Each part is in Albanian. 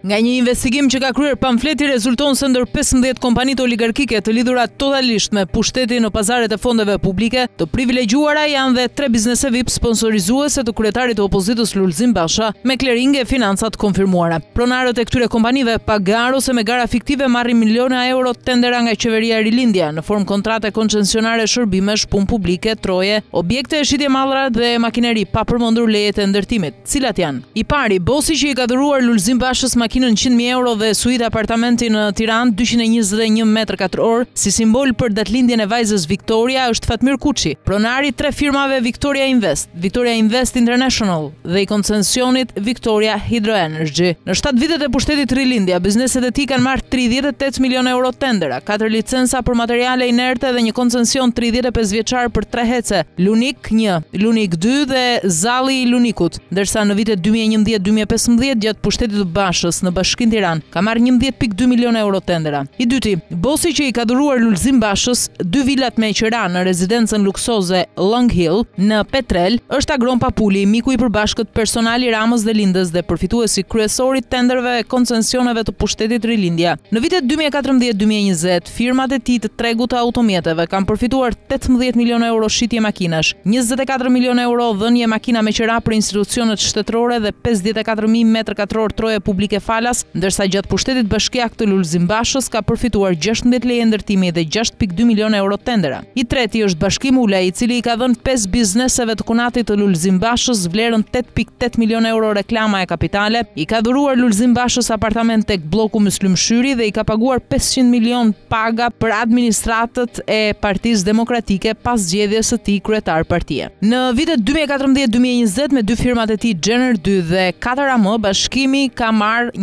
Nga një investigim që ka kryer Pamfleti rezulton se ndër 15 kompanitë oligarkike të lidhura totalisht me pushtetin në pazaret e fondeve publike, të privilegjuara janë dhe 3 biznese VIP sponsorizuese të kryetarit të opozitës Lulzim Basha, me clearing e financat konfirmuara. Pronarët e këtyre kompanive pagar ose me gara fiktive marrin miliona euro tendera nga qeveria e Rilindja në formë kontrate koncesionare shërbimesh, punë publike, troje, objekte e shitje mallra dhe makineri, pa përmendur lejet e ndërtimit, cilat janë: i pari, Bosi që i ka dhuruar Lulzim Bashës makinën 100.000 euro dhe suite apartamenti në Tiranë 221 m2 si simbol për datëlindjen e vajzës Victoria është Fatmir Kuçi, pronari 3 firmave Victoria Invest International dhe i koncesionit Victoria Hydroenergy. Në 7 vitet e pushtetit Rilindja, bizneset e tij kanë marrë 38 milion euro tendera, 4 licenca për materiale inerte dhe një koncesion 35 vjeçar për 3 hece, Lunik 1, Lunik 2 dhe Zalli i Lunikut, ndërsa në vitet 2011-2015 gjatë pushtetit të Bashës në Bashkinë Tiranë ka marrë 11.2 milion euro tendera. I dyti, Bosi që i ka dhuruar Lulzim Bashës 2 vilat me qira në rezidencën luksoze Long Hill në Petrel, është Agron Papuli, miku i përbashkët personali Ramës dhe Lindës dhe përfituesi kryesor i tenderëve e koncesioneve të pushtetit Rilindja. Në vitet 2014-2020, firmat e tij të tregut të automjeteve kanë përfituar 18 milion euro shitje makinash, 24 milion euro dhënje makina me qira për institucionet shtetërore dhe 54.000 m2 troje publike falas, ndërsa gjatë pushtetit bashkiak të Lulzim Bashës ka përfituar 16 leje ndërtimi dhe 6.2 milion euro tendera. I treti është Bashkim Ula, i cili i ka dhënë 5 bizneseve të kunatit të Lulzim Bashës vlerën 8.8 milion euro reklama e kapitale, i ka dhuruar Lulzim Bashës apartament tek bloku Myslymshyri dhe i ka paguar 500 milion paga për administratët e Partisë Demokratike pas zgjedhjes së tij kryetar partie. Në vitet 2014-2020 me 2 firmat e tij Gjener 2 dhe 4AM, bashkimi ka marrë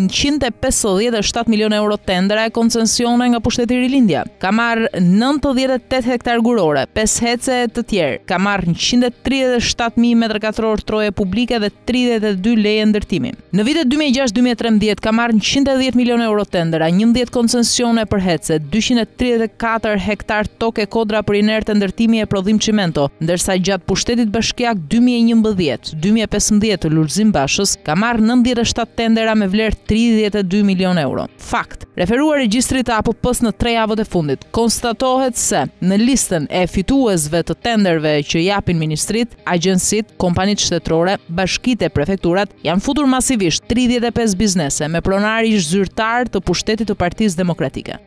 157 milion euro tendera e koncesione nga pushteti Rilindja. Ka marrë 98 hektar gurore, 5 hece të tjerë. Ka marrë 137.000 m2 troje publike dhe 32 leje ndërtimi. Në vitet 2006-2013 ka marrë 110 milion euro tendera, 11 koncesione për hece, 234 hektar toke kodra për inerte ndërtimi e prodhim çimento, ndërsa gjatë pushtetit bashkiak 2011-2015 të Lulzim Bashës ka marrë 97 tendera me vlerë 32 milion euro. Fakt, referuar regjistrit të APP-s në 3 javët e fundit, konstatohet se në listën e fituesve të tenderve që japin ministrit, agjensit, kompanitë shtetërore, bashkitë e prefekturat, janë futur masivisht 35 biznese me pronari zyrtar të pushtetit të Partisë Demokratike.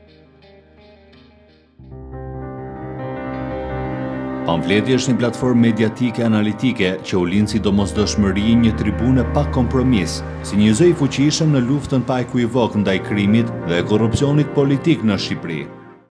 Pamfleti është një platformë mediatike analitike që u lind si domosdoshmëri, një tribune pa kompromis, si një zë i fuqishëm në luftën pa ekuivok ndaj krimit dhe korrupsionit politik në Shqipëri.